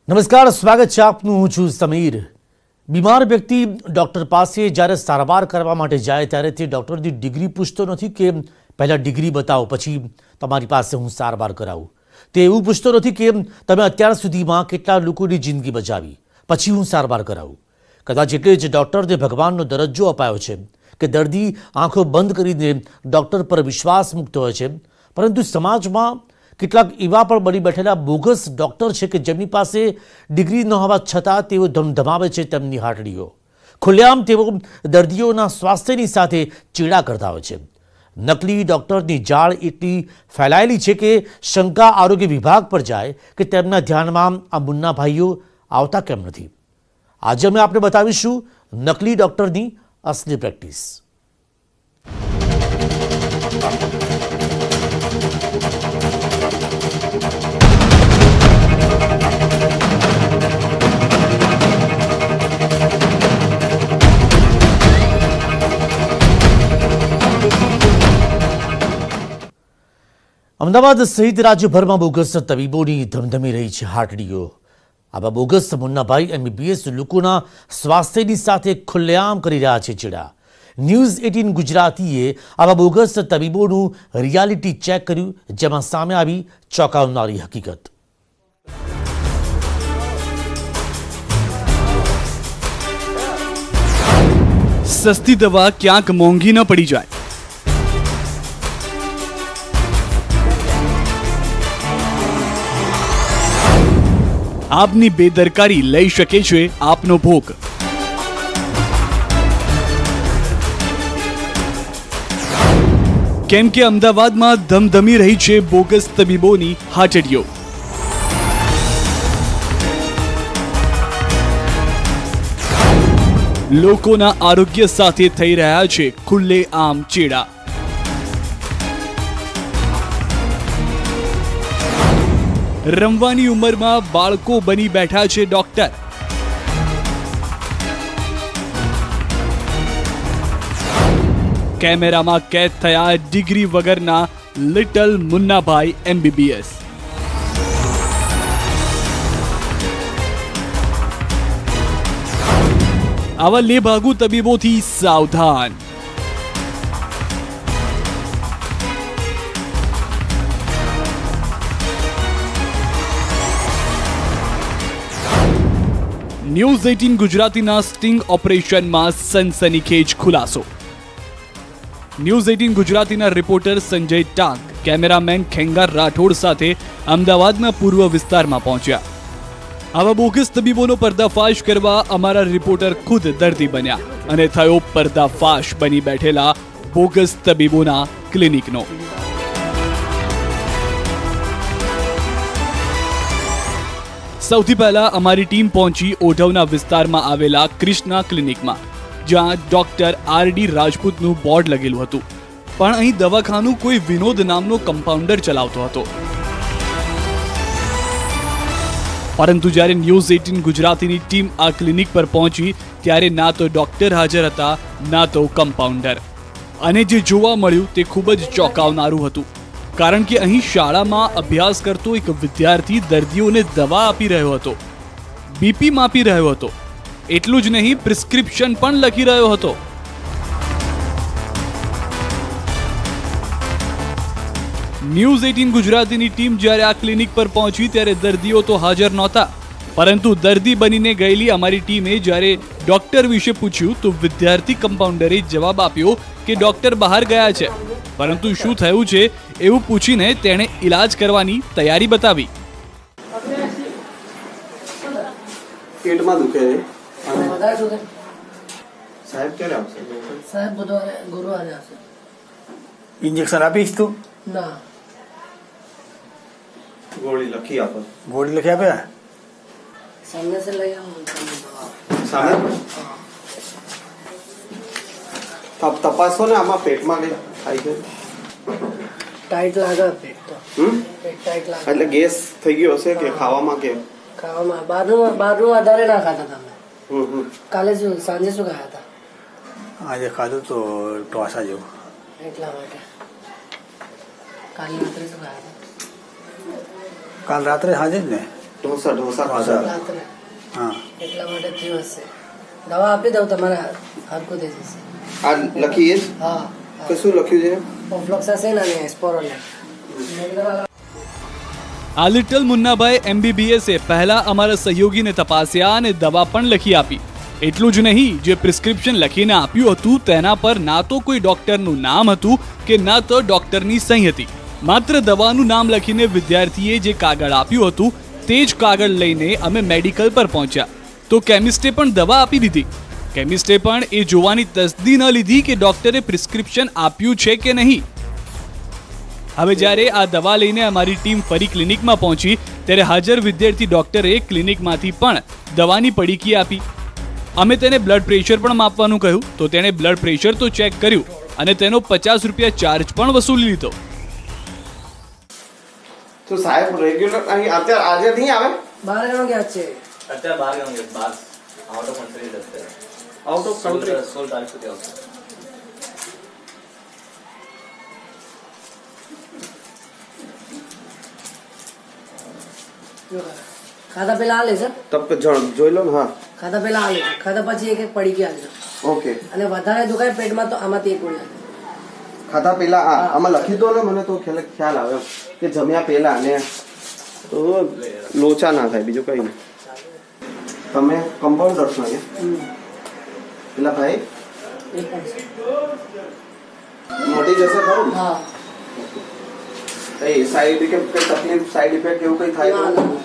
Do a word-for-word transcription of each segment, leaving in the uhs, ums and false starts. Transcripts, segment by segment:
નમસ્કાર, સ્વાગત છે આપનું. હું છું સમીર. બીમાર વ્યક્તિ ડૉક્ટર પાસે જ્યારે સારવાર કરવા માટે જાય ત્યારે તે ડૉક્ટરની ડિગ્રી પૂછતો નથી કે પહેલાં ડિગ્રી બતાવો પછી તમારી પાસે હું સારવાર કરાવું. તે એવું પૂછતો નથી કે તમે અત્યાર સુધીમાં કેટલા લોકોની જિંદગી બચાવી પછી હું સારવાર કરાવું. કદાચ એટલે જ ડૉક્ટરને ભગવાનનો દરજ્જો અપાયો છે કે દર્દી આંખો બંધ કરીને ડૉક્ટર પર વિશ્વાસ મૂકતો હોય છે. પરંતુ સમાજમાં કેટલાક એવા પણ બની બેઠેલા બોગસ ડૉક્ટર છે કે જેમની પાસે ડિગ્રી ન હોવા છતાં તેઓ ધમધમાવે છે તેમની હાટડીઓ. ખુલ્લેઆમ તેઓ દર્દીઓના સ્વાસ્થ્યની સાથે ચેડા કરતા હોય છે. નકલી ડૉક્ટરની જાળ એટલી ફેલાયેલી છે કે શંકા આરોગ્ય વિભાગ પર જાય કે તેમના ધ્યાનમાં આ મુન્ના ભાઈઓ આવતા કેમ નથી. આજે અમે આપને બતાવીશું નકલી ડૉક્ટરની અસલી પ્રેક્ટિસ. અમદાવાદ સહિત રાજ્યભરમાં બોગસ તબીબોની ધમધમી રહી છે હાટડીઓ. આવા બોગસ મુન્નાભાઈ એમબીબીએસ લોકોના સ્વાસ્થ્યની સાથે ખુલ્લેઆમ કરી રહ્યા છે ચેડા. ન્યૂઝ એટીન ગુજરાતીએ આવા બોગસ તબીબોનું રિયાલિટી ચેક કર્યું, જેમાં સામે આવી ચોંકાવનારી હકીકત. સસ્તી દવા ક્યાંક મોંઘી ન પડી જાય. આપની બેદરકારી લઈ શકે છે આપનો ભોગ. કેમ કે અમદાવાદમાં ધમધમી રહી છે બોગસ તબીબોની હાટડીઓ. લોકોના આરોગ્ય સાથે થઈ રહ્યા છે ખુલ્લેઆમ ચેડા. રમવાની ઉંમરમાં બાળકો બની બેઠા છે ડોક્ટર. કેમેરામાં કેદ થયા ડિગ્રી વગરના લિટલ મુન્નાભાઈ એમબીબીએસ. આવા લેભાગુ તબીબોથી સાવધાન. ન્યૂઝ એટીન ગુજરાતીના સ્ટિંગ ઓપરેશનમાં સનસનીખેજ ખુલાસો. ન્યૂઝ એટીન ગુજરાતીના રિપોર્ટર સંજય ટાંક કેમેરામેન ખેંગાર રાઠોડ સાથે અમદાવાદના પૂર્વ વિસ્તારમાં પહોંચ્યા. આવા બોગસ તબીબોનો પર્દાફાશ કરવા અમારા રિપોર્ટર ખુદ દર્દી બન્યા અને થયો પર્દાફાશ બની બેઠેલા બોગસ તબીબોના ક્લિનિકનો. સૌથી પહેલા અમારી ટીમ પહોંચી ઓઢવના વિસ્તારમાં આવેલા ક્રિષ્ના ક્લિનિકમાં, જ્યાં ડોક્ટર આર ડી રાજપૂતનું બોર્ડ લગેલું હતું. પણ અહીં દવાખાનું કોઈ વિનોદ નામનો કમ્પાઉન્ડર ચલાવતો હતો. પરંતુ જ્યારે ન્યૂઝ એટીન ગુજરાતીની ટીમ આ ક્લિનિક પર પહોંચી ત્યારે ના તો ડોક્ટર હાજર હતા, ના તો કમ્પાઉન્ડર. અને જે જોવા મળ્યું તે ખૂબ જ ચોંકાવનારું હતું. કારણ કે અહીં શાળામાં અભ્યાસ કરતો એક વિદ્યાર્થી દર્દીઓને દવા આપી રહ્યો હતો, બીપી માપી રહ્યો હતો. એટલું જ નહીં, પ્રિસ્ક્રિપ્શન પણ લખી રહ્યો હતો. ન્યૂઝ એટીન ગુજરાતીની ટીમ જ્યારે આ ક્લિનિક પર પહોંચી ત્યારે દર્દીઓ તો હાજર નહોતા. પરંતુ દર્દી બનીને ગયેલી અમારી ટીમે જ્યારે ડોક્ટર વિશે પૂછ્યું તો વિદ્યાર્થી કમ્પાઉન્ડરે જવાબ આપ્યો કે ડોક્ટર બહાર ગયા છે. પરંતુ શું થયું છે એવું પૂછીને તેણે ઈલાજ કરવાની તૈયારી બતાવી. પેટમાં દુખે છે. સાહેબ ક્યારે આવશે? સાહેબ બુધવારે ગુરુવારે આવશે. ઇન્જેક્શન આપીશ તું? ના. ગોળી લખી આપો. ગોળી લખી આપે? સામને સે લઈ આવો. સામે તપ તપાસો ને. આમાં પેટમાં કઈ થાય છે? ટાઈટ લાગે પેટ તો. હમ પેટ ટાઈટ લાગે. એટલે ગેસ થઈ ગયો હશે કે ખાવામાં કે ખાવામાં બહારનું બહારનું વધારે ના ખાતા તમે? હમ હમ કાલે શું સાંજે શું ખાયા હતા? આજે ખાધું તો ઢોસા જેવું. એટલા માટે. કાલે રાત્રે શું ખાયા હતા? કાલ રાત્રે સાંજે જ ને. ઢોસા ઢોસા ખાધા રાત્રે હા એટલા માટે થયું હશે. દવા આપી દઉં તમારે હરકું થઈ જશે. આ લખીએ હા કે શું લખ્યું છે? ઓફ્લોક્સાસિન અને સ્પોરોલેટ. આ લિટલ મુન્નાભાઈ એમબીબીએસે પહેલા અમારા સહયોગીને તપાસ્યા અને દવા પણ લખી આપી. એટલું જ નહીં, જે પ્રિસ્ક્રિપ્શન લખીને આપ્યું હતું તેના પર ના તો કોઈ ડોક્ટરનું નામ હતું કે ના તો ડોક્ટરની સહી હતી. માત્ર દવાનું નામ લખીને વિદ્યાર્થીએ જે કાગળ આપ્યું હતું તે જ કાગળ લઈને અમે મેડિકલ પર પહોંચ્યા તો કેમિસ્ટે પણ દવા આપી દીધી. કેમિસ્ટે પણ એ જોવાની તસદી ન લીધી કે ડોક્ટરે પ્રિસ્ક્રિપ્શન આપ્યું છે કે નહીં. હવે જ્યારે આ દવા લઈને અમારી ટીમ ફરી ક્લિનિકમાં પહોંચી ત્યારે હાજર વિદ્યાર્થી ડોક્ટરે ક્લિનિકમાંથી પણ દવાની પડીકી આપી. અમે તેને બ્લડ પ્રેશર પણ માપવાનું કહ્યું તો તેણે બ્લડ પ્રેશર તો ચેક કર્યું અને તેનો પચાસ રૂપિયા ચાર્જ પણ વસૂલી લીધો. તો સાહેબ રેગ્યુલર અહીં અત્યારે આજે નહીં આવે? બહાર ગયો ક્યાં છે? અત્યારે બહાર ગયો બહાર આઉટ ઓફ કન્ટ્રી જશે. આઉટ ઓફ કન્ટ્રી સોળ તારીખ સુધી આવશે. ખાધા પેલા આ લેજો. તબ જોઈ લો ને. હા ખાધા પેલા આ લેજો. ખાધા પછી એક એક પડીકી આલજો. ઓકે. અને વધારે દુખાય પેટમાં તો આમાંથી એક ગોળી આલજો. ખાધા પેલા આ આમાં લખી દો ને, મને તો ખ્યાલ ખ્યાલ આવે કે જમ્યા પેલા ને તો લોચા ના થાય, બીજું કઈ નહીં. તમે કમ્પાઉન્ડર્સ માં પેલા ભાઈ એક પણ છે. મોટી જશે ખરું ને? હા એ સાઈડ ઇફેક્ટ કઈ તકલીફ સાઈડ ઇફેક્ટ એવું કઈ થાય ના, તો ના.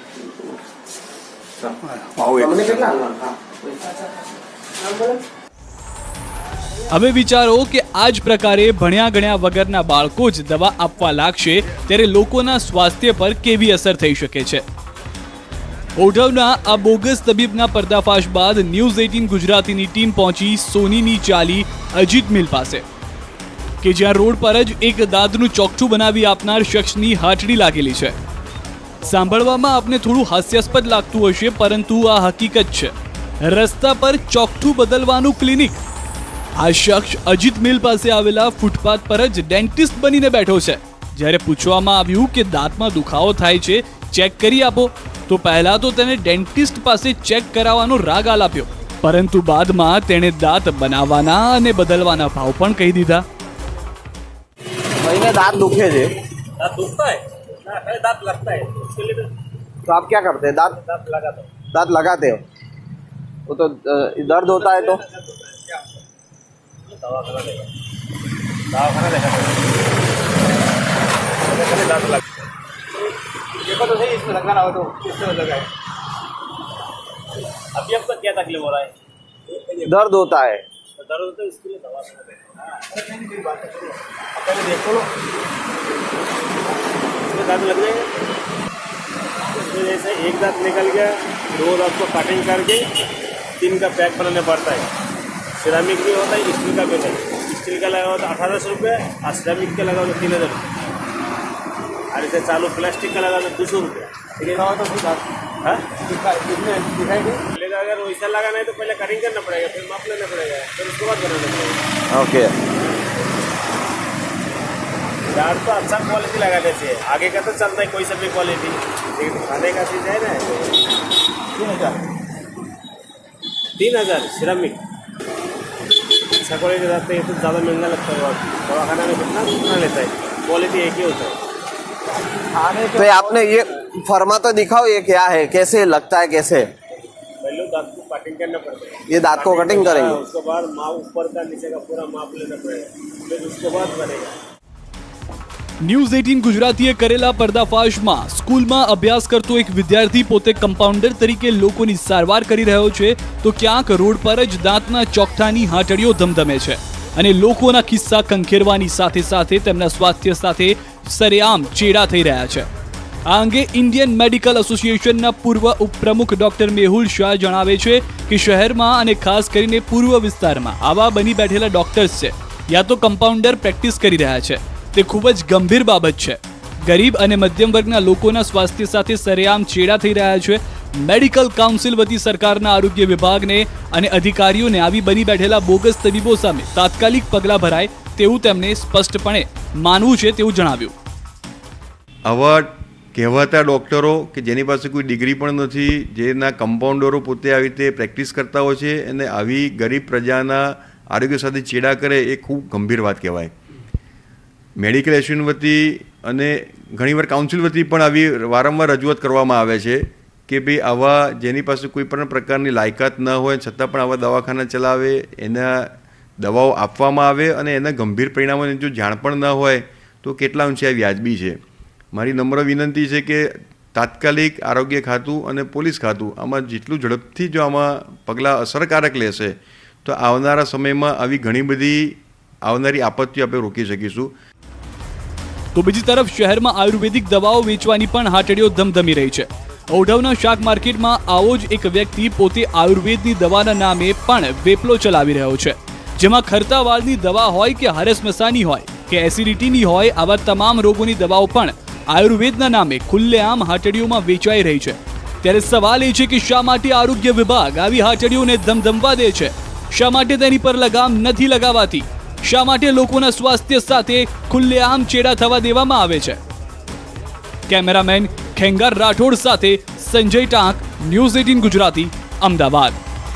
તમને કેટલા હાલવાનું? હા આમ બોલો. હવે વિચારો કે આ જ પ્રકારે ભણ્યા ગણ્યા વગરના બાળકો જ દવા આપવા લાગશે ત્યારે લોકોના સ્વાસ્થ્ય પર કેવી અસર થઈ શકે છે. ઓઢવના આ બોગસ તબીબના પર્દાફાશ બાદ ન્યૂઝ એટીન ગુજરાતીની ટીમ પહોંચી સોનીની ચાલી અજીત મિલ પાસે કે જ્યાં રોડ પર જ એક દાંતનું ચોકઠું બનાવી આપનાર શખ્સની હાથડી લાગેલી છે. સાંભળવામાં આપને થોડું હાસ્યાસ્પદ લાગતું હશે પરંતુ આ હકીકત છે. રસ્તા પર ચોકઠું બદલવાનું ક્લિનિક. આ શખ્સ અજીત મિલ પાસે આવેલા ફૂટપાથ પર જ ડેન્ટિસ્ટ બનીને બેઠો છે. જ્યારે પૂછવામાં આવ્યું કે દાંતમાં દુખાવો થાય છે ચેક કરી આપો તો પહેલા તો તેને ડેન્ટિસ્ટ પાસે ચેક કરાવવાનો રાગ આલાપ્યો પરંતુ બાદમાં તેણે દાંત બનાવવાના અને બદલવાના ભાવ પણ કહી દીધા. भाई दांत दुखे थे. दांत दुखता है ना? दांत लगता है उसके लिए तो आप क्या करते हैं? दांत दांत लगाता हूँ. दांत लगाते हो वो तो अ, दर्द होता है तो दवा खाना देगा दवा खाना देगा दांत लग देखो तो सही इसमें लगाना हो तो किससे लगाए. अभी अब तक क्या तकलीफ हो रहा है? दर्द होता है. तो दर्द होता है इसके लिए दवा खाना देगा. पहले देखो लो इसमें दांत लग जाएगा. इसमें जैसे एक दांत निकल गया दो दांत को कटिंग करके तीन का पैक बनाना पड़ता है. सिरामिक भी होता है स्टील का भी होता है. स्टील का लगा होता है अठारह सौ रुपये और सिरामिक का लगा होता है तीन हज़ार रुपये और इसे चालू प्लास्टिक का लगा होता है दो सौ रुपये. हाँ अगर वैसा लगाना है तो पहले कटिंग करना पड़ेगा फिर माप लेना पड़ेगा फिर उसके बाद बनाना पड़ेगा. ओके. दांत तो अच्छा क्वालिटी लगाने से आगे का तो चलता है कोई सा भी क्वालिटी लेकिन खाने का चीज़ है ना. तीन हज़ार तीन हज़ार सिरामिक अच्छा क्वालिटी रहता है तो ज़्यादा महंगा लगता है. और दवाखाना में कितना कितना लेता है क्वालिटी एक ही होता है. तो आपने ये फरमा तो दिखाओ ये क्या है, कैसे लगता है, कैसे पहले दांत को कटिंग करना पड़ता है. ये दांत को कटिंग करेंगे. उसके बाद माप ऊपर का नीचे का पूरा माप लेना पड़ेगा फिर उसके बाद बनेगा. ન્યૂઝ એટીન ગુજરાતીએ કરેલા પર્દાફાશમાં સ્કૂલમાં અભ્યાસ કરતો એક વિદ્યાર્થી પોતે કમ્પાઉન્ડર તરીકે લોકોની સારવાર કરી રહ્યો છે તો ક્યાંક રોડ પર જ દાંતના ચોકઠાની હાટડીઓ ધમધમે છે અને લોકોના કિસ્સા ખંખેરવાની સાથે સાથે તેમના સ્વાસ્થ્ય સાથે સરેઆમ ચેડા થઈ રહ્યા છે. આ અંગે ઇન્ડિયન મેડિકલ એસોસિએશનના પૂર્વ ઉપપ્રમુખ ડોક્ટર મેહુલ શાહ જણાવે છે કે શહેરમાં અને ખાસ કરીને પૂર્વ વિસ્તારમાં આવા બની બેઠેલા ડોક્ટર્સ છે યા તો કમ્પાઉન્ડર પ્રેક્ટિસ કરી રહ્યા છે. તે ખૂબ જ ગંભીર બાબત છે. ગરીબ અને મધ્યમ વર્ગના લોકોના સ્વાસ્થ્ય સાથે સરેઆમ ચેડા થઈ રહ્યા છે. મેડિકલ કાઉન્સિલ વતી સરકારના આરોગ્ય વિભાગને અને અધિકારીઓને આવી બની બેઠેલા બોગસ તબીબો સામે તાત્કાલિક પગલાં ભરાય તેવું તેમણે સ્પષ્ટપણે માનવું છે તેવું જણાવ્યું. આવા કહેવાતા ડૉક્ટરો કે જેની પાસે કોઈ ડિગ્રી પણ નથી, જેના કમ્પાઉન્ડરો પોતે આવી રીતે પ્રેક્ટિસ કરતા હોય છે અને આવી ગરીબ પ્રજાના આરોગ્ય સાથે ચેડા કરે એ ખૂબ ગંભીર વાત કહેવાય. મેડિકલ એસોસિએશન વતી અને ઘણીવાર કાઉન્સિલ વતી પણ આવી વારંવાર રજૂઆત કરવામાં આવે છે કે ભાઈ આવા જેની પાસે કોઈ પણ પ્રકારની લાયકાત ન હોય છતાં પણ આવા દવાખાના ચલાવે, એના દવાઓ આપવામાં આવે અને એના ગંભીર પરિણામોની જો જાણ પણ ન હોય તો કેટલા અંશે આ વ્યાજબી છે. મારી નમ્ર વિનંતી છે કે તાત્કાલિક આરોગ્ય ખાતું અને પોલીસ ખાતું આમાં જેટલું ઝડપથી જો આમાં પગલાં અસરકારક લેશે તો આવનારા સમયમાં આવી ઘણી બધી આવનારી આપત્તિઓ આપણે રોકી શકીશું. તો બીજી તરફ શહેરમાં આયુર્વેદિક દવાઓ વેચવાની પણ હાટડીઓ ધમધમી રહી છે. ઓઢવના શાક માર્કેટમાં આવો જ એક વ્યક્તિ પોતે આયુર્વેદની દવાના નામે પણ વેપલો ચલાવી રહ્યો છે, જેમાં ખરતા વાળની દવા હોય કે હરસમસાની હોય કે એસિડિટીની હોય, આવા તમામ રોગોની દવાઓ પણ આયુર્વેદના નામે ખુલ્લેઆમ હાટડીઓમાં વેચાઈ રહી છે. ત્યારે સવાલ એ છે કે શા માટે આરોગ્ય વિભાગ આવી હાટડીઓને ધમધમવા દે છે? શા માટે તેની પર લગામ નથી લગાવાતી? શા માટે લોકોના સ્વાસ્થ્ય સાથે ખુલ્લેઆમ ચેડા થવા દેવામાં આવે છે? કેમેરામેન ખેંગાર રાઠોડ સાથે સંજય ટાંક, ન્યૂઝ એટીન ગુજરાતી, અમદાવાદ.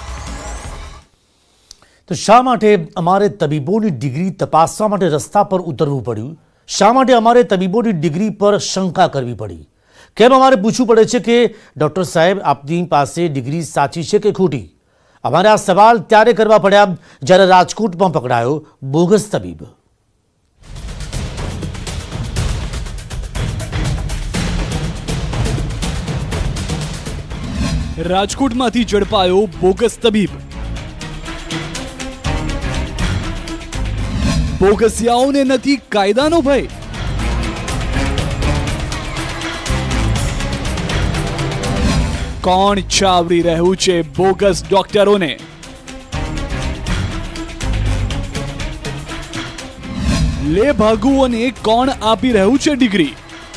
તો શા માટે અમારે તબીબોની ડિગ્રી તપાસવા માટે રસ્તા પર ઉતરવું પડ્યું? શા માટે અમારે તબીબોની ડિગ્રી પર શંકા કરવી પડી? કેમ અમારે પૂછવું પડે છે કે ડૉક્ટર સાહેબ આપની પાસે ડિગ્રી સાચી છે કે ખોટી? અમારે આ સવાલ ત્યારે કરવા પડ્યા જ્યારે રાજકોટમાં પકડાયો બોગસ તબીબ. રાજકોટમાંથી ઝડપાયો બોગસ તબીબ. બોગસિયાઓને નથી કાયદાનો ભય. કોણ છાવરી રહ્યું છે બોગસ ડોક્ટરોને? લે ભાગુઓને કોણ આપી રહ્યું છે ડિગ્રી?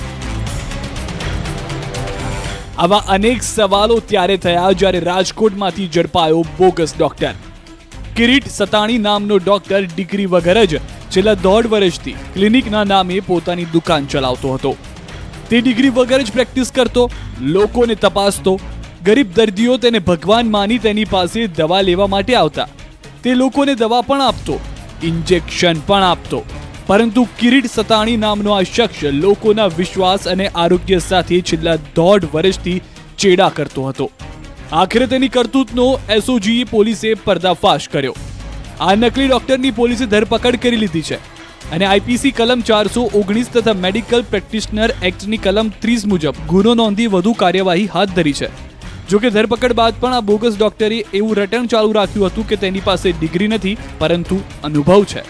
આવા અનેક સવાલો ત્યારે થયા જ્યારે રાજકોટમાંથી ઝડપાયો બોગસ ડોક્ટર. કિરીટ સતાણી નામનો ડોક્ટર ડિગ્રી વગર જ છેલ્લા દોઢ વર્ષથી ક્લિનિકના નામે પોતાની દુકાન ચલાવતો હતો. તે ડિગ્રી વગર જ પ્રેક્ટિસ કરતો, લોકોને તપાસતો, ગરીબ દર્દીઓ તેને ભગવાન માની તેની પાસે દવા લેવા માટે આવતા. તે લોકોને દવા પણ આપતો, ઇન્જેક્શન પણ આપતો. પરંતુ કિરીટ સતાણી નામનો આ શખ્સ લોકોના વિશ્વાસ અને આરોગ્ય સાથે છેલ્લા દોઢ વર્ષથી ચેડા કરતો હતો. આખરે તેની કરતૂતનો એસઓજી પોલીસે પર્દાફાશ કર્યો. આ નકલી ડોક્ટરની પોલીસે ધરપકડ કરી લીધી છે અને આઈપીસી કલમ ચારસો ઓગણીસ તથા મેડિકલ પ્રેક્ટિશનર એક્ટની કલમ ત્રીસ મુજબ ગુનો નોંધી વધુ કાર્યવાહી હાથ ધરી છે. જોકે ધરપકડ બાદ પણ આ બોગસ ડોક્ટરે એવું રટણ ચાલુ રાખ્યું હતું કે તેની પાસે ડિગ્રી નથી પરંતુ અનુભવ છે.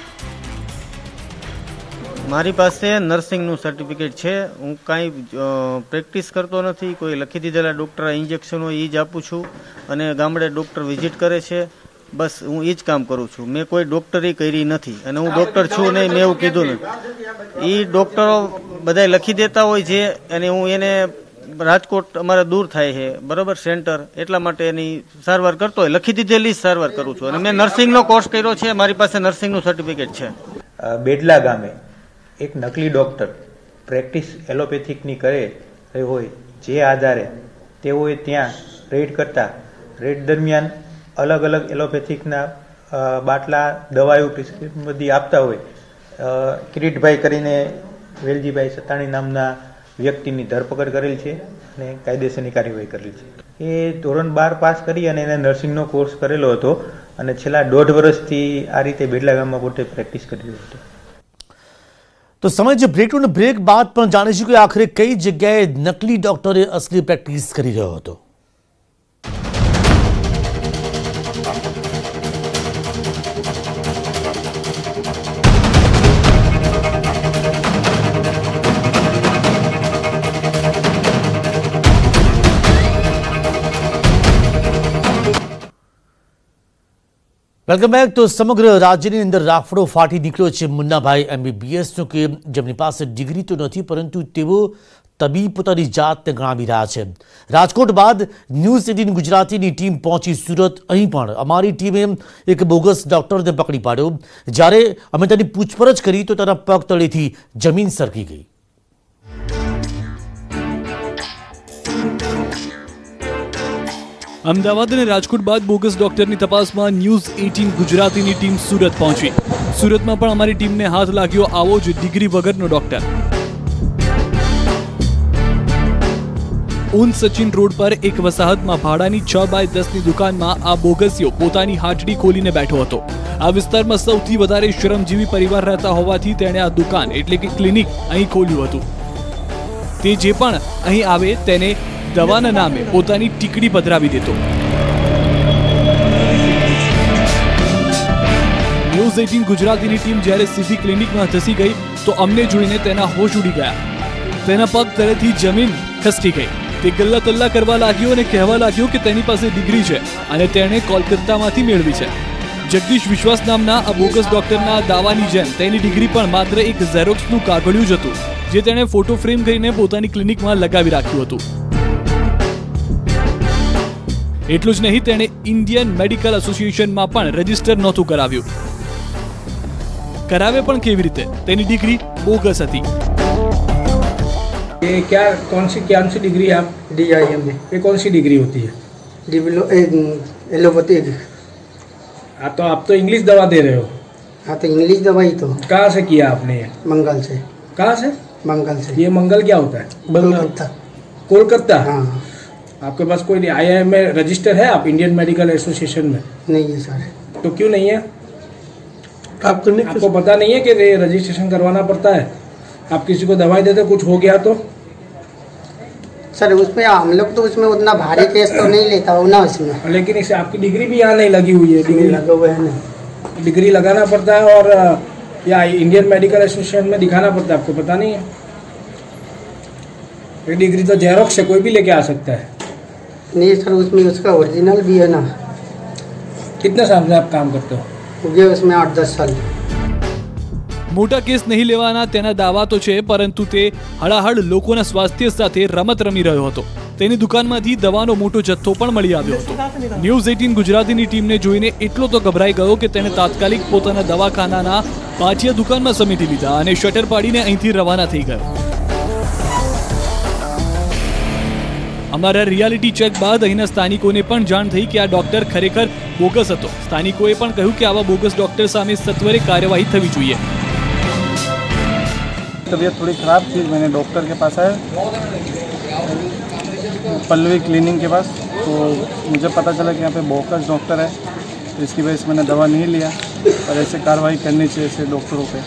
મારી પાસે નર્સિંગનું સર્ટિફિકેટ છે. હું કાંઈ પ્રેક્ટિસ કરતો નથી. કોઈ લખી દીધેલા ડૉક્ટર ઇન્જેક્શન હોય એ જ આપું છું અને ગામડે ડૉક્ટર વિઝિટ કરે છે, બસ હું એ જ કામ કરું છું. મેં કોઈ ડૉક્ટરી કરી નથી અને હું ડૉક્ટર છું નહીં, મેં એવું કીધું નથી. એ ડૉક્ટરો બધા લખી દેતા હોય છે અને હું એને રાજકોટ અમારે દૂર થાય છે બરાબર સેન્ટર, એટલા માટે એની સારવાર કરતો હોય, લખી દીધેલી જ સારવાર કરું છું. અને મેં નર્સિંગનો કોર્સ કર્યો છે, મારી પાસે નર્સિંગનું સર્ટિફિકેટ છે. બેડલા ગામે એક નકલી ડૉક્ટર પ્રેક્ટિસ એલોપેથિકની કરે હોય, જે આધારે તેઓએ ત્યાં રેડ કરતા, રેડ દરમિયાન અલગ અલગ એલોપેથિકના બાટલા દવાઓ પ્રિસ્ક્રિપ્શન બધી આપતા હોય. કિરીટભાઈ કરીને વેલજીભાઈ સતાણી નામના વ્યક્તિની ધરપકડ કરેલ છે અને કાયદેસરની કાર્યવાહી કરેલ છે. એ ધોરણ બાર પાસ કરી અને એને નર્સિંગનો કોર્સ કરેલો હતો અને છેલ્લા દોઢ વર્ષથી આ રીતે બેડલા ગામમાં પોતે પ્રેક્ટિસ કરી રહ્યો હતો. તો સમય જે બ્રેક અને બ્રેક બાદ પણ જાણીશું કે આખરે કઈ જગ્યાએ નકલી ડોક્ટરે અસલી પ્રેક્ટિસ કરી રહ્યો હતો. Welcome back. તો સમગ્ર રાજ્યની અંદર રાફડો ફાટી નીકળ્યો છે મુન્નાભાઈ એમબીબીએસનો કે જેમની પાસે ડિગ્રી તો નથી પરંતુ તેઓ તબીબ પોતાની જાતને ગણાવી રહ્યા છે. રાજકોટ બાદ ન્યૂઝ એટીન ગુજરાતીની ટીમ પહોંચી સુરત. અહીં પણ અમારી ટીમે એક બોગસ ડોક્ટરને પકડી પાડ્યો. જ્યારે અમે તેની પૂછપરછ કરી તો તેના પગ તળેથી જમીન સરકી ગઈ. અમદાવાદ અને રાજકોટ બાદ બોગસ ડોક્ટરની તપાસમાં ન્યૂઝ અઠ્ઠાવીસ ગુજરાતીની ટીમ સુરત પહોંચી. સુરતમાં પણ અમારી ટીમને હાથ લાગ્યો આવો જ ડિગ્રી વગરનો ડોક્ટર. ઊન સચિન રોડ પર એક વસાહતમાં ભાડાની છ બાય દસની દુકાનમાં આ બોગસિયો પોતાની હાટડી ખોલીને બેઠો હતો. આ વિસ્તારમાં સૌથી વધારે શ્રમજીવી પરિવાર રહેતા હોવાથી તેણે આ દુકાન એટલે કે ક્લિનિક અહીં ખોલ્યું હતું. તે જે પણ અહીં આવે તેને દવાના નામે પોતાની ટીકડી પધરાવી દેતો. ન્યૂઝ અઠ્ઠાવીસ ગુજરાતીની ટીમ જ્યારે સીધી ક્લિનિકમાં ધસી ગઈ તો અમને જોઈને તેના હોશ ઉડી ગયા. તેના પગ તળેથી જમીન ખસકી ગઈ. તે ગલ્લા તલ્લા કરવા લાગ્યો અને કહેવા લાગ્યો કે તેની પાસે ડિગ્રી છે અને તેણે કોલકાતામાંથી મેળવી છે. જગદીશ વિશ્વાસ નામના આ બોગસ ડોક્ટરના દાવાની જેમ તેની ડિગ્રી પણ માત્ર એક ઝેરોક્સનું કાગળિયું જ હતું, જે તેણે ફોટો ફ્રેમ કરીને પોતાની ક્લિનિકમાં લગાવી રાખ્યું હતું. એટલું જ નહીં, તેણે ઇન્ડિયન મેડિકલ એસોસિએશનમાં પણ રજીસ્ટર નહોતું કરાવ્યું. કરાવે પણ કેવી રીતે? તેની ડિગ્રી બોગસ હતી. ये क्या कौन सी कौन सी डिग्री आप डी आई एम में ये कौन सी डिग्री होती है? एलोपैथिक. हाँ तो आप तो इंग्लिश दवा दे रहे हो. हाँ तो इंग्लिश दवाई तो कहाँ से किया आपने ये? मंगल से. कहाँ से? मंगल से. ये मंगल क्या होता है? कोलकाता. कोलकाता. हाँ. आपके पास कोई आई आई एम में रजिस्टर है आप इंडियन मेडिकल एसोसिएशन में? नहीं है सर. तो क्यों नहीं है? आप करने आपको पता नहीं है कि रजिस्ट्रेशन करवाना पड़ता है? आप किसी को दवाई देते कुछ हो गया तो? सर उसमें हम लोग तो उसमें उतना भारी केस तो नहीं लेता हूँ ना उसमें. लेकिन इसे आपकी डिग्री भी यहाँ नहीं लगी हुई है. डिग्री लगा हुआ है ना. डिग्री लगाना पड़ता है और या इंडियन मेडिकल एसोसिएशन में दिखाना पड़ता है. आपको पता नहीं है? ये डिग्री तो जेरोक्स से कोई भी लेके आ सकता है. नहीं सर उसमें उसका ओरिजिनल भी है ना. कितने साल से आप काम करते हो? हो गया उसमें आठ दस साल. મોટા કેસ નહીં લેવાના તેના દાવા તો છે, પરંતુ તે હળાહળ લોકોના સ્વાસ્થ્ય સાથે રમત રમી રહ્યો હતો. તેની દુકાનમાંથી દવાનો મોટો જથ્થો પણ મળી આવ્યો હતો. ન્યૂઝ અઠ્ઠાવીસ ગુજરાતીની ટીમને જોઈને એટલો તો ગભરાઈ ગયો કે તેણે તાત્કાલિક પોતાના દવાખાનાના પાટિયા દુકાનમાં સમેટી લીધા અને શટર પાડીને અહીંથી રવાના થઈ ગયો. અમારા રિયાલિટી ચેક બાદ અહીંના સ્થાનિકોને પણ જાણ થઈ કે આ ડોક્ટર ખરેખર બોગસ હતો. સ્થાનિકોએ પણ કહ્યું કે આવા બોગસ ડોક્ટર સામે સત્વરે કાર્યવાહી થવી જોઈએ. तबीयत थोड़ी ख़राब थी, मैंने डॉक्टर के पास आया पल्लवी क्लिनिक के पास, तो मुझे पता चला कि यहाँ पे बोगस डॉक्टर है, तो इसकी वजह से मैंने दवा नहीं लिया. पर ऐसे कार्रवाई करनी चाहिए ऐसे डॉक्टरों पे.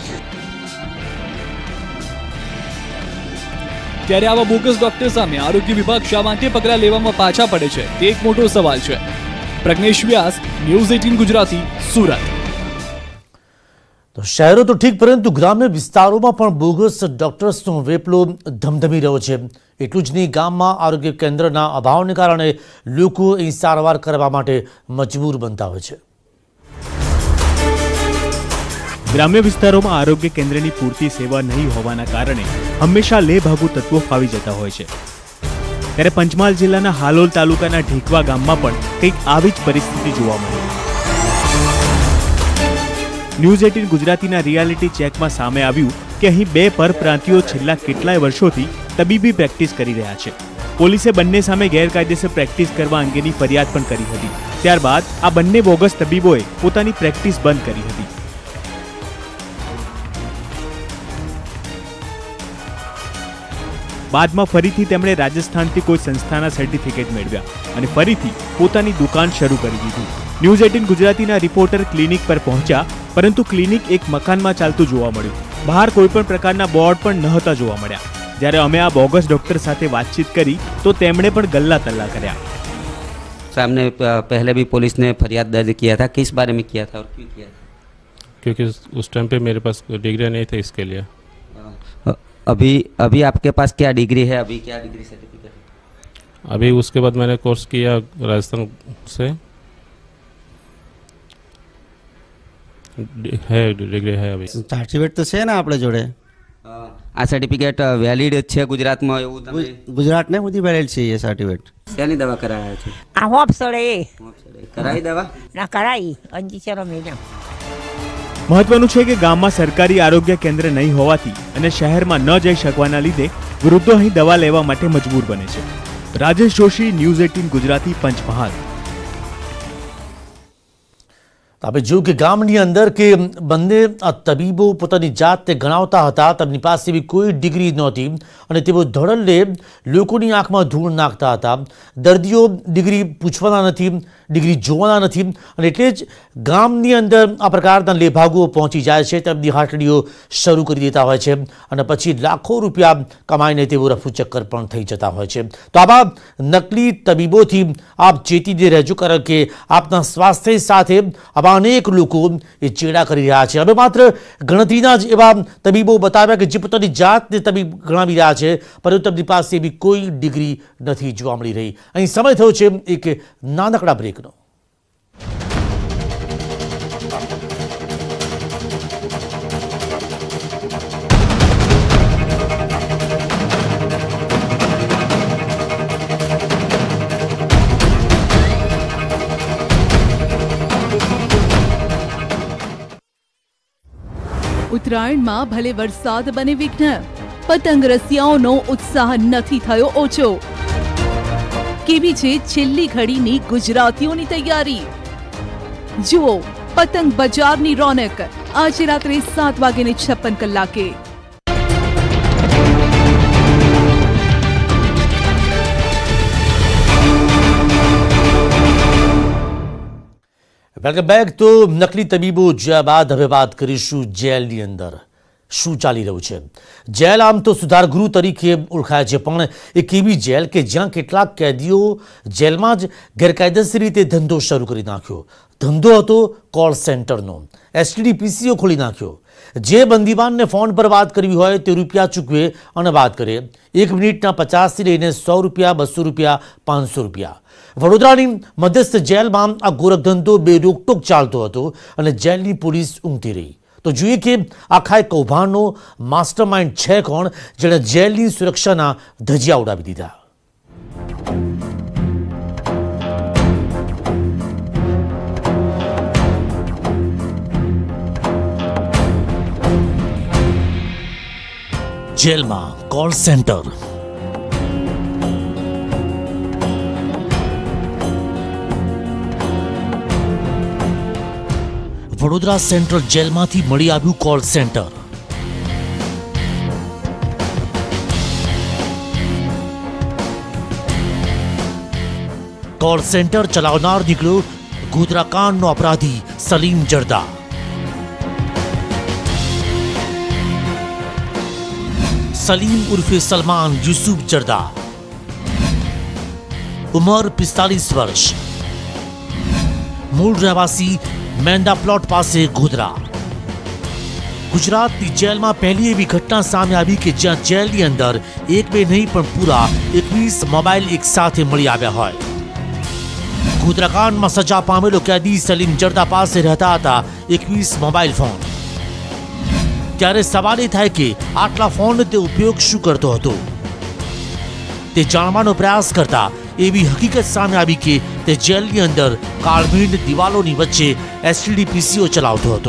ત્યારે આવા બોગસ ડોક્ટર સામે આરોગ્ય વિભાગ શા માટે પગલાં લેવામાં પાછા પડે છે તે એક મોટો સવાલ છે. પ્રજ્ઞેશ વ્યાસ, ન્યૂઝ અઠ્ઠાવીસ ગુજરાતી, સુરત. તો શહેરો તો ઠીક, પરંતુ ગ્રામ્ય વિસ્તારોમાં પણ બોગસ ડોક્ટર્સનો વેપલો ધમધમી રહ્યો છે. એટલું જ નહીં, ગામમાં આરોગ્ય કેન્દ્રના અભાવને કારણે લોકો અહીં સારવાર કરવા માટે મજબૂર બનતા હોય છે. ગ્રામ્ય વિસ્તારોમાં આરોગ્ય કેન્દ્રની પૂરતી સેવા નહીં હોવાના કારણે હંમેશા લેભાગુ તત્વો ફાવી જતા હોય છે. ત્યારે પંચમહાલ જિલ્લાના હાલોલ તાલુકાના ઢીકવા ગામમાં પણ કંઈક આવી જ પરિસ્થિતિ જોવા મળી. ન્યૂઝ અઠ્ઠાવીસ ગુજરાતીના રિયાલિટી ચેકમાં સામે આવ્યું કે અહીં બે પરપ્રાંતિયો છેલ્લા કેટલાય વર્ષોથી તબીબી પ્રેક્ટિસ કરી રહ્યા છે. પોલીસે બંને સામે ગેરકાયદેસર પ્રેક્ટિસ કરવા અંગેની ફરિયાદ પણ કરી હતી. ત્યારબાદ આ બંને બોગસ તબીબોએ પોતાની પ્રેક્ટિસ બંધ કરી હતી. બાદમાં ફરીથી તેમણે રાજસ્થાનથી કોઈ સંસ્થાના સર્ટિફિકેટ મેળવ્યા અને ફરીથી પોતાની દુકાન શરૂ કરી દીધી. ન્યૂઝ અઠ્ઠાવીસ ગુજરાતીના રિપોર્ટર ક્લિનિક પર પહોંચ્યા, પરંતુ ક્લિનિક એક મકાનમાં ચાલતું જોવા મળ્યું. બહાર કોઈપણ પ્રકારના બોર્ડ પણ નહોતા જોવા મળ્યા. જ્યારે અમે આ બોગસ ડોક્ટર સાથે વાતચીત કરી તો તેમણે પણ ગલ્લા તલ્લા કર્યા. सामने पहले भी पुलिस ने फरियाद दर्ज किया था. किस बारे में किया था और क्यों किया था? क्योंकि उस टाइम पे मेरे पास डिग्री नहीं था, इसके लिए. अभी अभी आपके पास क्या डिग्री है? अभी क्या डिग्री सर्टिफिकेट है? अभी उसके बाद मैंने कोर्स किया राजस्थान से, है डिग्री है. अभी સર્ટિફિકેટ તો છે ને આપણે જોડે. આ સર્ટિફિકેટ વેલિડ છે ગુજરાતમાં? એવું તમે ગુજરાતને બધી વેલિડ છે એ સર્ટિફિકેટ. શેની દવા કરાયા છે? આ હોપ સડે કરાઈ દવા ના કરાઈ અંજીચરો મેડમ. મહત્વનું છે કે ગામમાં સરકારી આરોગ્ય કેન્દ્ર નહીં હોવાથી અને શહેરમાં ન જઈ શકવાના લીધે વૃદ્ધો અહીં દવા લેવા માટે મજબૂર બને છે. રાજેશ જોશી, ન્યૂઝ અઠ્ઠાવીસ ગુજરાતી, પંચમહાલ. આપણે જોયું કે ગામની અંદર કે બંને તબીબો પોતાની જાતને ગણાવતા હતા, તેમની પાસે એવી કોઈ ડિગ્રી નહોતી અને તેઓ ધડલ્લે લોકોની આંખમાં ધૂળ નાખતા હતા. દર્દીઓ ડિગ્રી પૂછવાના નથી, ડિગ્રી જોવાના નથી અને એટલે જ ગામની અંદર આ પ્રકારના લેભાગુઓ પહોંચી જાય છે, તેમની હાટડીઓ શરૂ કરી દેતા હોય છે અને પછી લાખો રૂપિયા કમાઈને તેઓ રફુચક્કર પણ થઈ જતા હોય છે. તો આવા નકલી તબીબોથી આપ ચેતીને રહેજો, કારણ કે આપના સ્વાસ્થ્ય સાથે આવા અનેક લોકો એ ચેડા કરી રહ્યા છે. હવે માત્ર ગણતરીના જ એવા તબીબો બતાવ્યા કે જે પોતાની જાતને તબીબ ગણાવી રહ્યા છે, પરંતુ તેમની પાસે એવી કોઈ ડિગ્રી નથી જોવા મળી રહી. અહીં સમય થયો છે એક નાનકડા બ્રેકનો. ઉત્તરાયણમાં ભલે વરસાદ બને વિઘ્ન, પતંગ રસિયાઓનો ઉત્સાહ નથી થયો ઓછો. કેવી છે છેલ્લી ઘડીની ગુજરાતીઓની તૈયારી? જુઓ પતંગ બજારની રોનક આજે રાત્રે સાત વાગ્યે છપ્પન કલાકે. Welcome back. તો નકલી તબીબો જ્યાં બાદ હવે વાત કરીશું જેલની અંદર શું ચાલી રહ્યું છે. જેલ આમ તો સુધારગૃહ તરીકે ઓળખાય છે, પણ એક એવી જેલ કે જ્યાં કેટલાક કેદીઓ જેલમાં જ ગેરકાયદેસર રીતે ધંધો શરૂ કરી નાખ્યો. ધંધો હતો કોલ સેન્ટરનો. એસટીડીપીસીઓ ખોલી નાખ્યો. જે બંદીવાનને ફોન પર વાત કરવી હોય તે રૂપિયા ચૂકવે અને વાત કરે. એક મિનિટના પચાસથી લઈને સો રૂપિયા, બસો રૂપિયા, પાંચસો રૂપિયા. વડોદરાની મધ્યસ્થ જેલમાં આ ગોરખધંધો બે રોકટોક ચાલતો હતો અને જેલની પોલીસ ઊંઘતી રહી. તો જોઈએ કે આખા કૌભાંડનો માસ્ટર માઇન્ડ છે કોણ, જેણે જેલની સુરક્ષાના ધજિયા ઉડાવી દીધા. જેલમાં કોલ સેન્ટર. વડોદરા સેન્ટ્રલ જેલમાંથી મળી આવ્યું કોલ સેન્ટર. કોલ સેન્ટર ચલાવનાર નીકળ્યો ગોધરાકાંડનો અપરાધી સલીમ જરદા. સલીમ ઉર્ફે સલમાન યુસુફ જરદા, ઉંમર પિસ્તાલીસ વર્ષ, મૂળ રહેવાસી મેંડા પ્લોટ પાસે ગોધરા. ગુજરાતની જેલમાં પહેલી એવી ઘટના સામે આવી કે જ્યાં જેલની અંદર એક બે નહીં પણ પૂરા એકવીસ મોબાઈલ એક સાથે મળી આવ્યા હોય. ગોધરાકાંડમાં સજા પામેલો કેદી સલીમ જરદા પાસે રહેતા હતા એકવીસ મોબાઈલ ફોન. ત્યારે સવાલ એ થાય કે આટલા ફોન તે ઉપયોગ શું કરતો હતો? તે જાણવાનો પ્રયાસ કરતા એવી હકીકત સામે આવી કે તે જેલની અંદર કાળભીંડ દિવાલોની વચ્ચે એસટીડીપીસીઓ ચલાવતો હતો.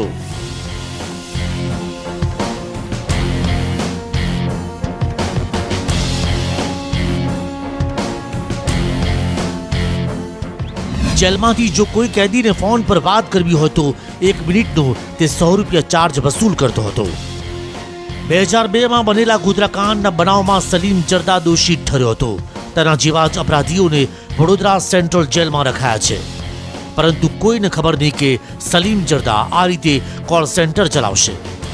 જેલમાંથી જો કોઈ કેદીને ફોન પર વાત કરવી હોય તો એક મિનિટનો તે સો રૂપિયા ચાર્જ વસૂલ કરતો હતો. બે હજાર બે માં બનેલા ગોધરાકાંડના બનાવમાં સલીમ જરદા દોષિત ઠર્યો હતો. તેના જેવા જ અપરાધીઓને વડોદરા સેન્ટ્રલ જેલમાં રખાયા છે, પરંતુ કોઈને ખબર નહીં કે સલીમ જરદા આ રીતે કોલ સેન્ટર ચલાવશે.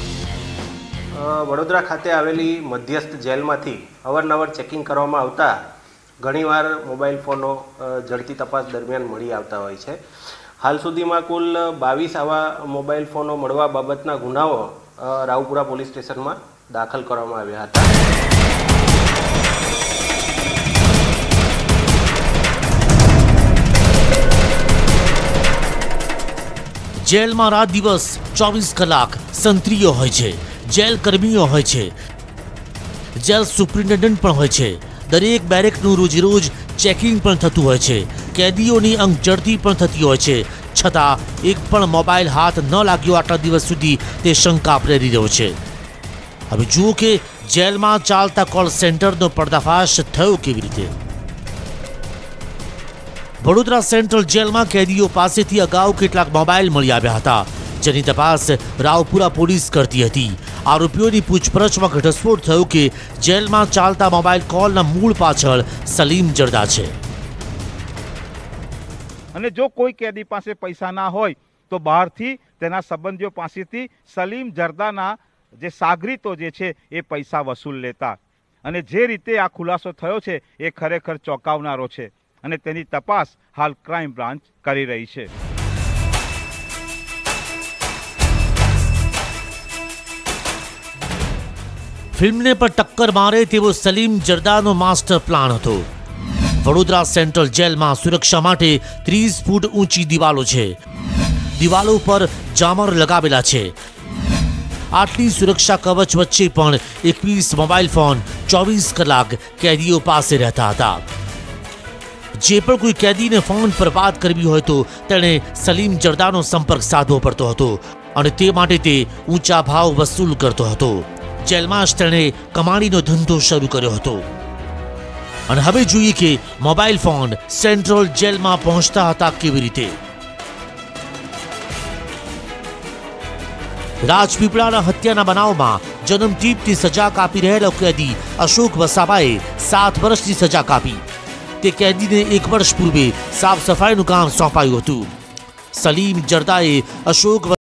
વડોદરા ખાતે આવેલી મધ્યસ્થ જેલમાંથી અવારનવાર ચેકિંગ કરવામાં આવતા ઘણીવાર મોબાઈલ ફોનો ઝડપી તપાસ દરમિયાન મળી આવતા હોય છે. હાલ સુધીમાં કુલ બાવીસ આવા મોબાઈલ ફોનો મળવા બાબતના ગુનાઓ રાવપુરા પોલીસ સ્ટેશનમાં દાખલ કરવામાં આવ્યા હતા. જેલમાં રાત દિવસ ચોવીસ કલાક સંત્રીઓ હોય છે, જેલ કર્મીઓ હોય છે, જેલ સુપ્રિન્ટેન્ડન્ટ પણ હોય છે. દરેક બેરેકનું રોજ રોજ ચેકિંગ પણ થતું હોય છે. કેદીઓની અંગ ઝડતી પણ થતી હોય છે, છતાં એક પણ મોબાઈલ હાથ ન લાગ્યો આટલા દિવસ સુધી તે શંકા પ્રેરી રહ્યો છે. હવે જુઓ કે જેલમાં ચાલતા કોલ સેન્ટરનો પર્દાફાશ થયો કેવી રીતે. વડોદરા સેન્ટ્રલ જેલમાં કેદીઓ પાસેથી અગાઉ કેટલાક મોબાઈલ મળી આવ્યા હતા, જેની તપાસ રાવપુરા પોલીસ કરતી હતી. આરોપીઓની પૂછપરછમાં ઘટસ્ફોટ થયો કે જેલમાં ચાલતા મોબાઈલ કોલના મૂળ પાછળ સલીમ જરદા છે. અને જો કોઈ કેદી પાસે પૈસા ના હોય તો બહારથી તેના સંબંધીઓ પાસેથી સલીમ જરદાના જે સાગરીતો જે છે એ પૈસા વસૂલ લેતા. અને જે રીતે આ ખુલાસો થયો છે એ ખરેખર ચોંકાવનારો છે અને તેની તપાસ હાલ ક્રાઇમ બ્રાન્ચ કરી રહી છે. ફિલ્મને પર ટક્કર મારે તેવો સલીમ જરદાનો માસ્ટર પ્લાન હતો. વડોદરા સેન્ટ્રલ જેલમાં સુરક્ષા માટે ત્રીસ ફૂટ ઊંચી દિવાલો છે. દિવાલો પર જામર લગાવેલા છે. આટલી સુરક્ષા કવચ વચ્ચે પણ એકવીસ મોબાઈલ ફોન ચોવીસ કલાક કેદીઓ પાસે રહેતા હતા. જે પણ કોઈ કેદીને ફોન પર વાત કરવી હોય તો તેણે સલીમ જરદાનો સંપર્ક સાધવો પડતો હતો અને તે માટે તે ઊંચા ભાવ વસૂલ કરતો હતો. જેલમાં જ તેણે કમાણીનો ધંધો શરૂ કર્યો હતો. અને હવે જોઈએ કે મોબાઈલ ફોન સેન્ટ્રલ જેલમાં પહોંચતા હતા કેવી રીતે. રાજપીપળાના હત્યાના બનાવમાં જન્મટીપથી સજા કાપી રહેલો કેદી અશોક વસાવાએ સાત વર્ષની સજા કાપી. તે કેદીને એક વર્ષ પૂર્વે સાફ સફાઈનું કામ સોંપાયું હતું. સલીમ જરદાએ અશોક